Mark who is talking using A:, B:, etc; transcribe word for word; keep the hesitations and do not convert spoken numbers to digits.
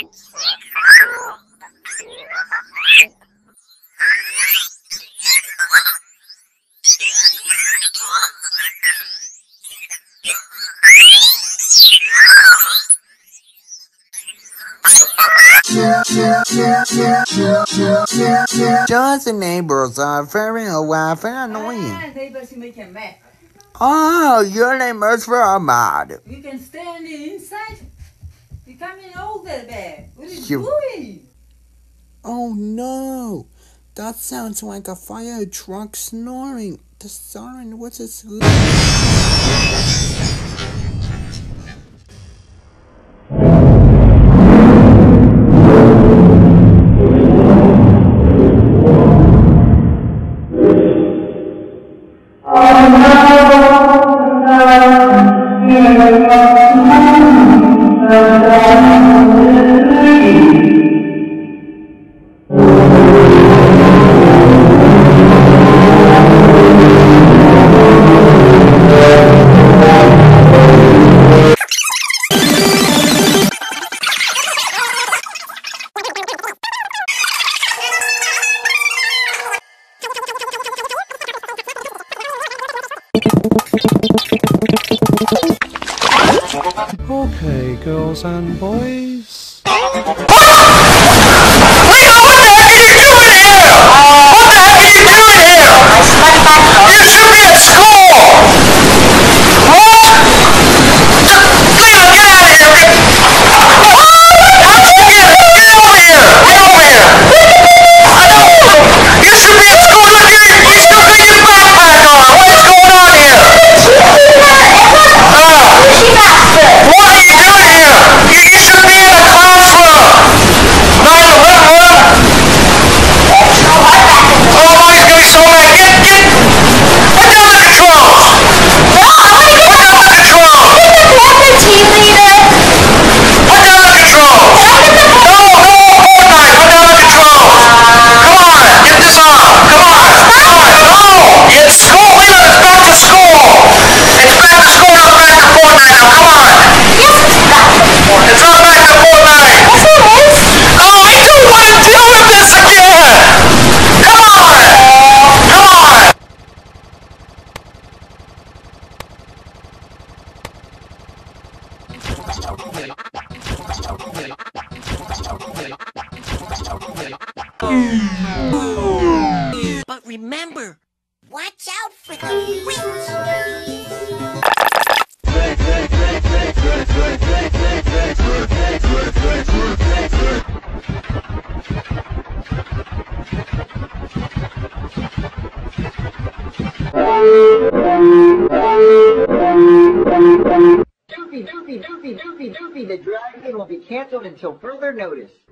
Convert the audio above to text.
A: Just the neighbors are very aware, very annoying.
B: Ah, neighbors make a mess.
A: Oh, your neighbors were mad.
B: You can stay on the inside. You're coming older there. What are you,
A: You-
B: doing?
A: Oh no, that sounds like a fire truck snoring. The siren was asleep.
C: Okay, girls and boys.
D: But remember, watch out for the witch!
E: Doofy, Doofy, Doofy, Doofy, Doofy, the dragon will be canceled until further notice.